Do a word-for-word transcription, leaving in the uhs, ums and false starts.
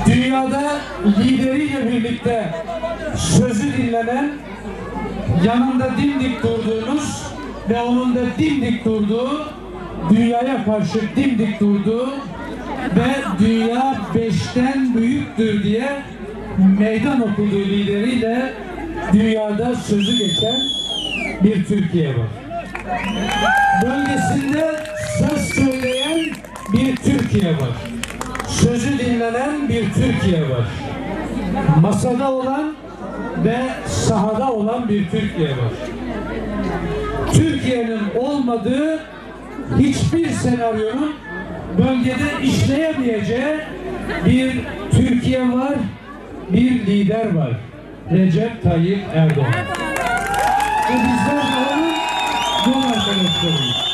dünyada lideriyle birlikte sözü dinlenen, yanında dimdik durduğunuz ve onun da dimdik durduğu, dünyaya karşı dimdik durduğu ve dünya beşten büyüktür diye meydan okuduğu lideriyle dünyada sözü geçen bir Türkiye var. Bölgesinde söz söyleyen bir Türkiye var. Sözü dinlenen bir Türkiye var. Masada olan ve sahada olan bir Türkiye var. Türkiye'nin olmadığı hiçbir senaryonun bölgede işleyemeyeceği bir Türkiye var, bir lider var. Recep Tayyip Erdoğan. Ve bizler de onun yol arkadaşlarıyız.